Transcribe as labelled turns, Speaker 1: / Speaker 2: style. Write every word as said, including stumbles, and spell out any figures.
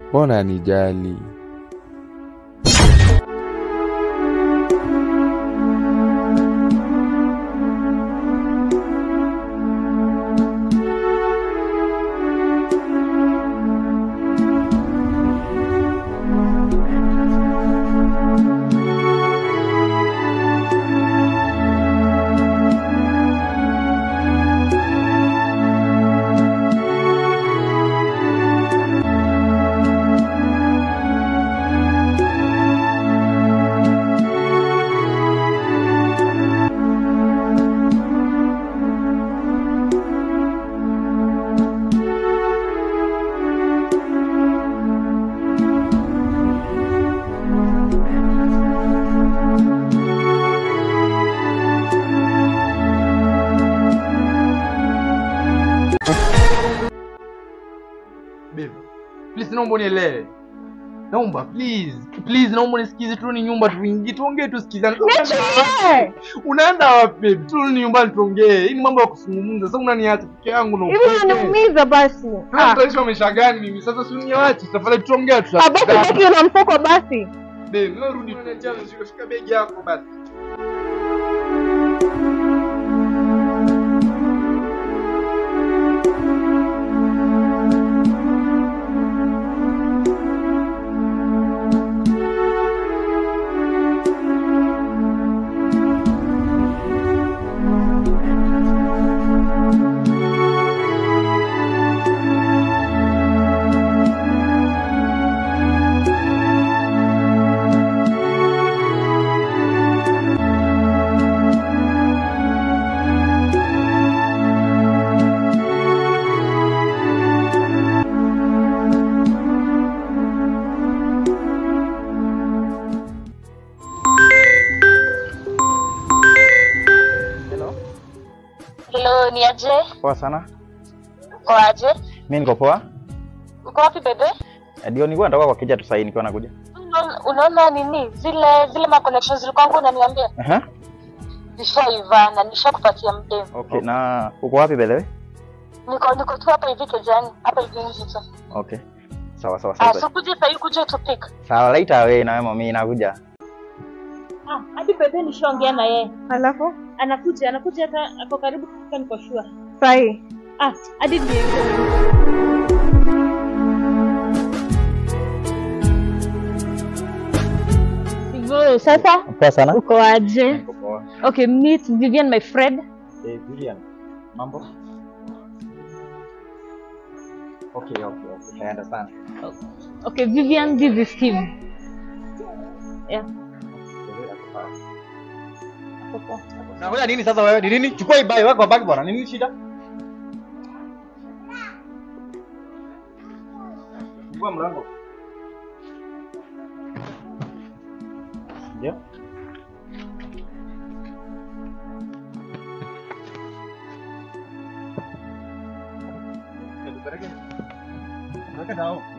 Speaker 1: Mbona nijali?
Speaker 2: Please naomba unielewe. Naomba please. Please naomba nisikize tu ni nyumba tuingie tuongee tusikizane. Unaenda wapi baby? Tu ni nyumbani tuongee. Hii ni mambo ya kuzungumza. Sasa unaniacha peke yangu na
Speaker 3: hivi unaniumiza basi.
Speaker 2: Ah, tutaishi maisha gani mimi? Sasa si uniache. Tafadhali tuongee tu.
Speaker 3: Ah, basi baki una mfuko basi.
Speaker 2: Baby, leo rudi tunachana shika begi yako basi.
Speaker 4: Hello, ni aje?
Speaker 5: Poa sana.
Speaker 4: Poa aje?
Speaker 5: Mimi niko poa.
Speaker 4: Uko wapi bebe?
Speaker 5: Ndio nilikuwa nataka kwa kija tu sasa nikiwa nakuja.
Speaker 4: Unaona nini? Zile zile ma connections zilikuwa kwangu unaniambia?
Speaker 5: Eh. Uh-huh.
Speaker 4: Nishaiva na nishakupatia mdemu.
Speaker 5: Okay, na uko wapi by the way?
Speaker 4: Niko niko tu hapa hivi kijani, hapa hivi nje tu.
Speaker 5: Okay. Sawa sawa sawa.
Speaker 4: Ah, so kuja sasa kuja tu pick.
Speaker 5: Sawa, later wewe na wewe mimi nakuja.
Speaker 4: Ah, hadi bebe nishaongea na yeye.
Speaker 3: Alafu
Speaker 4: anakuja, anakuja hata hapo karibu kufika niko sure.
Speaker 3: Sahi.
Speaker 4: Ah, hadi ndio. Hivyo sasa
Speaker 5: Poa sana.
Speaker 4: uko aje?
Speaker 5: Niko poa.
Speaker 4: Okay, meet Vivian my friend.
Speaker 5: Eh, Vivian. Mambo? Okay, okay, okay. I understand.
Speaker 4: Okay, Vivian, this is Steve. Yeah.
Speaker 5: Na ngoja nini sasa wewe? Ni nini? Chukua hii bag wako bag bwana. Nini shida? Fungua mlango. Ndio. Ndio. Ndio. Ndio.